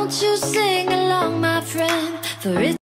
Won't you sing along, my friend? For it's